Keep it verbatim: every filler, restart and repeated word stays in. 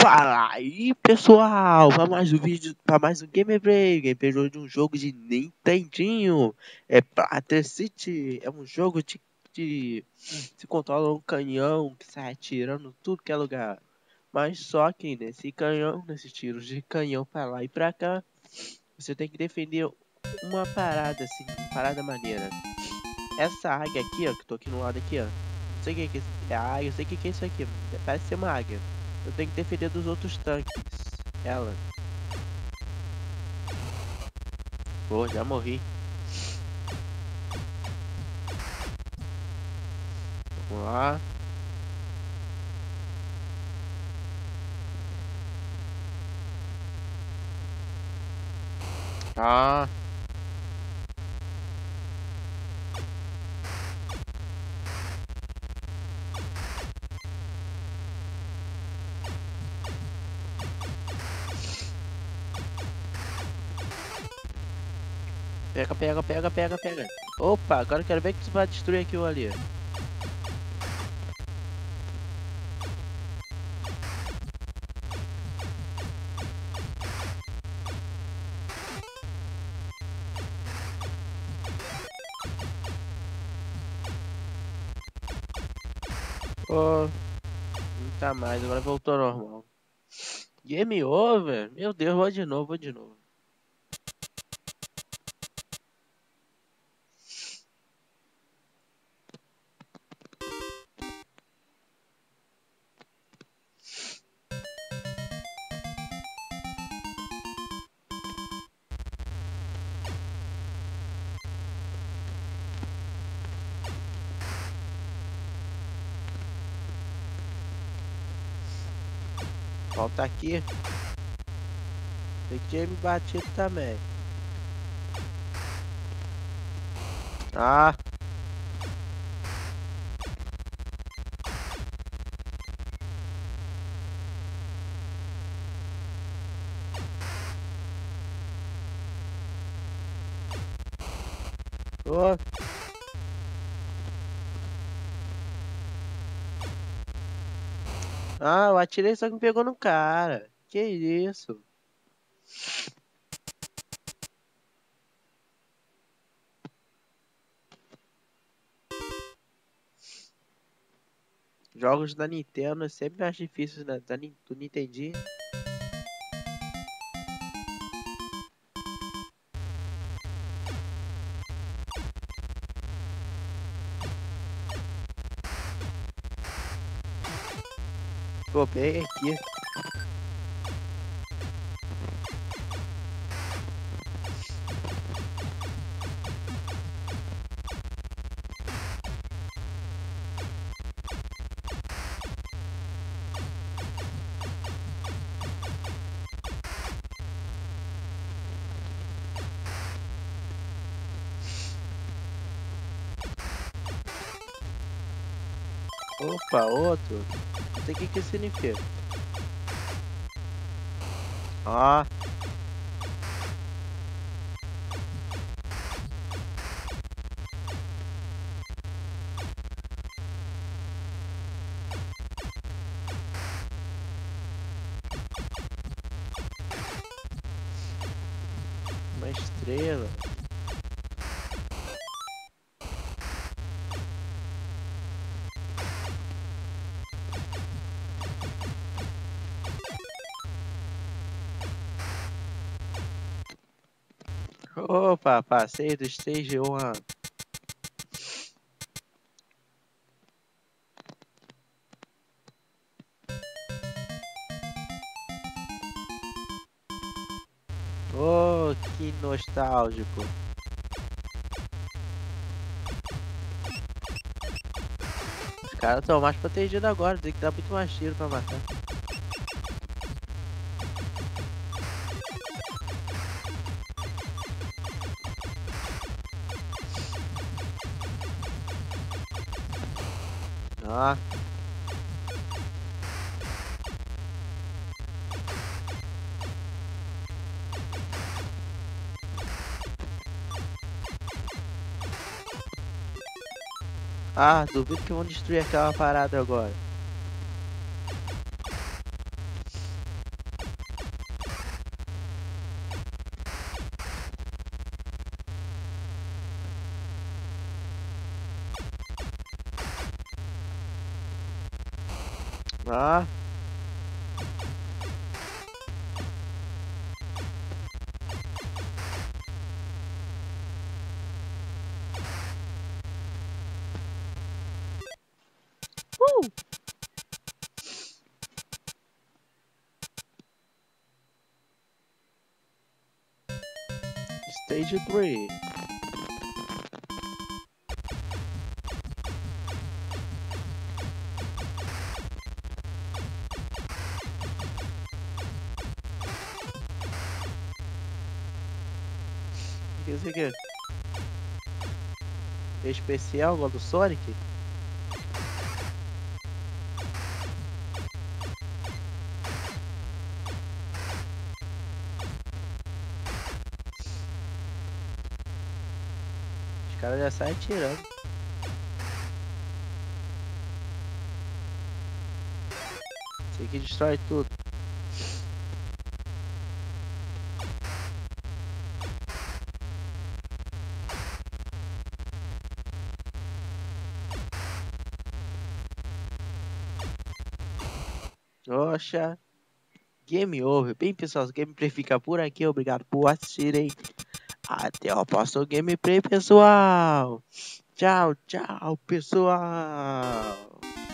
Fala aí pessoal, para mais um vídeo, para mais um gameplay, gameplay de um jogo de Nintendinho, é Prater City, é um jogo de, de se controla um canhão que sai atirando tudo que é lugar, mas só que nesse canhão, nesses tiros de canhão para lá e para cá, você tem que defender uma parada assim, uma parada maneira. Essa águia aqui, ó, que tô aqui no lado aqui, ó, não sei o que é, que é a águia, eu sei o que é isso aqui, parece ser uma águia. Eu tenho que defender dos outros tanques. Ela. Pô, já morri. Vamos lá. Ah. Pega, pega, pega, pega, pega. Opa, agora eu quero ver que você vai destruir aquilo ali. Oh, não tá mais, agora voltou ao normal. Game over? Meu Deus, vou de novo, vou de novo. Volta aqui. Tem que ter me batido também. Ah. Oh. Ah, eu atirei só que me pegou no cara. Que isso? Jogos da Nintendo é sempre mais difíceis, né? Da, do Nintendinho. Pô, peguei aqui. Opa, outro. Não sei o que que significa. Ah. Uma estrela. Opa, passei do stage one. Oh, que nostálgico. Os caras estão mais protegidos agora, tem que dar muito mais tiro pra matar. Ah. Ah, duvido que vão destruir aquela parada agora. Ah. Uh. Stage three. O que é isso aqui? Especial igual do Sonic? Os caras já saem atirando. Esse aqui destrói tudo. Oxa. Game over. Bem, pessoal, o gameplay fica por aqui. Obrigado por assistirem. Até o próximo gameplay, pessoal. Tchau, tchau, pessoal.